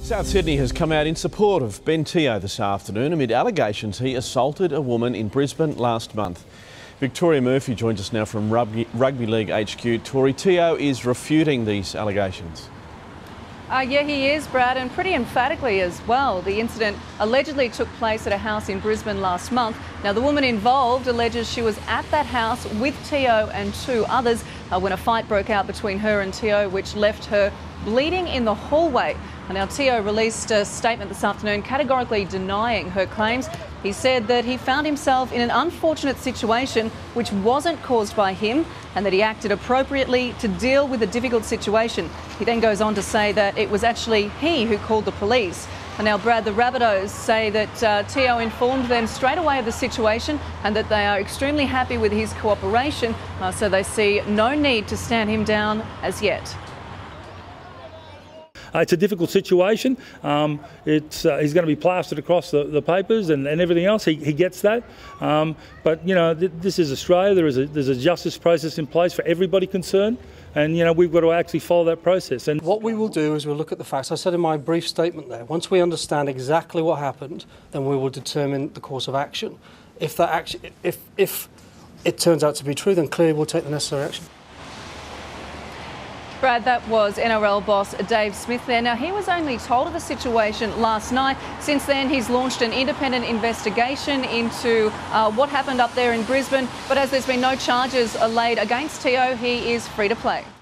South Sydney has come out in support of Ben Teo this afternoon amid allegations he assaulted a woman in Brisbane last month. Victoria Murphy joins us now from Rugby League HQ. Tori, Teo is refuting these allegations. Yeah, he is, Brad, and pretty emphatically as well. The incident allegedly took place at a house in Brisbane last month. Now, the woman involved alleges she was at that house with Teo and two others when a fight broke out between her and Teo, which left her bleeding in the hallway. Now, Teo released a statement this afternoon categorically denying her claims. He said that he found himself in an unfortunate situation which wasn't caused by him and that he acted appropriately to deal with a difficult situation. He then goes on to say that it was actually he who called the police. And now, Brad, the Rabbitohs say that Teo informed them straight away of the situation and that they are extremely happy with his cooperation, so they see no need to stand him down as yet. It's a difficult situation. He's going to be plastered across the papers and everything else. He gets that. But, you know, this is Australia. There's a justice process in place for everybody concerned. And, you know, we've got to actually follow that process. And what we will do is we'll look at the facts. I said in my brief statement there, once we understand exactly what happened, then we will determine the course of action. If it turns out to be true, then clearly we'll take the necessary action. Brad, that was NRL boss Dave Smith there. Now, he was only told of the situation last night. Since then, he's launched an independent investigation into what happened up there in Brisbane. But as there's been no charges laid against Teo, he is free to play.